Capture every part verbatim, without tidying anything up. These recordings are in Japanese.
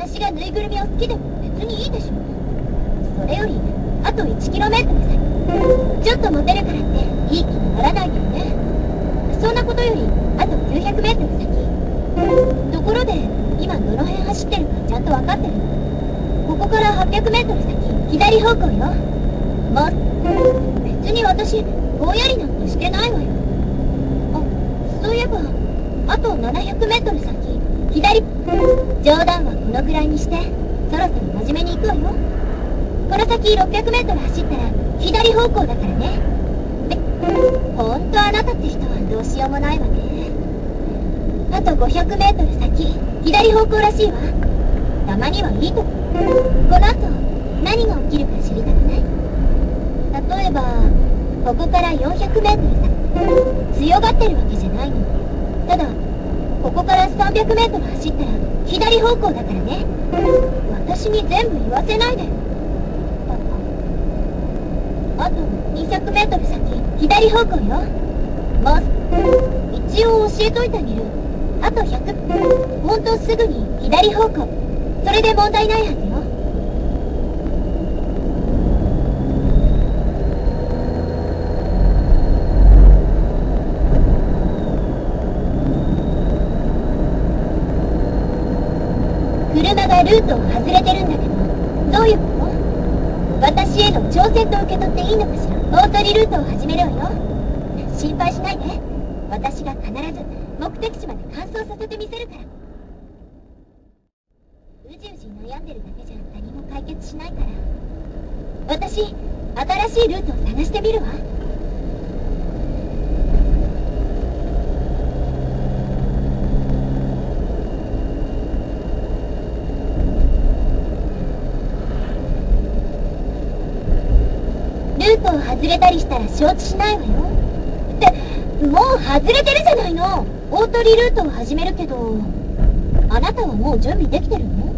私がぬいぐるみを好きでも別にいいでしょ。それよりあと いちキロメートル 先、ちょっとモテるからっていい気にならないでよね。そんなことよりあと きゅうひゃくメートル 先。ところで今どの辺走ってるかちゃんと分かってる？ここから はっぴゃくメートル 先、左方向よ。もう別に私ぼんやりなんかしてないわよ。あ、そういえばあと ななひゃくメートル 先、左。冗談はこのくらいにして、そろそろ真面目に行くわよ。この先 ろっぴゃくメートル 走ったら左方向だからね。で、ほんとあなたって人はどうしようもないわね。あと ごひゃくメートル 先、左方向らしいわ。たまにはいいとこ。この後何が起きるか知りたくない？例えばここから よんひゃくメートル 先、強がってるわけじゃないの。ただここから さんびゃくメートル 走ったら左方向だからね。私に全部言わせないで。あと にひゃくメートル 先、左方向よ。もう一応教えといてあげる。あとひゃく、ほんとすぐに左方向。それで問題ないはずよ。車がルートを外れてるんだけど、どういうこと？私への挑戦と受け取っていいのかしら？大鳥ルートを始めるわよ。心配しないで。私が必ず目的地まで完走させてみせるから。うじうじ悩んでるだけじゃ何も解決しないから。私、新しいルートを探してみるわ。ルートを外れたりしたら承知しないわよ。って、もう外れてるじゃないの。大鳥ルートを始めるけど、あなたはもう準備できてるの？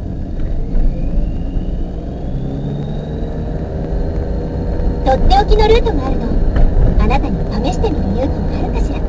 とっておきのルートがあるの。あなたに試してみる勇気があるかしら？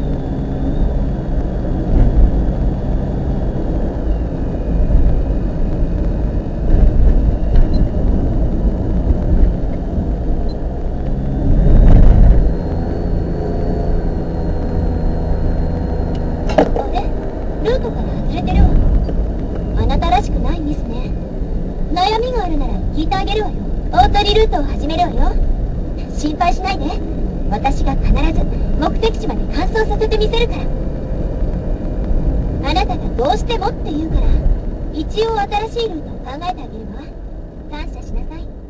ルートから外れてるわ。あなたらしくないミスね。悩みがあるなら聞いてあげるわよ。大鳥ルートを始めるわよ。心配しないで。私が必ず目的地まで完走させてみせるから。あなたがどうしてもって言うから、一応新しいルートを考えてあげるわ。感謝しなさい。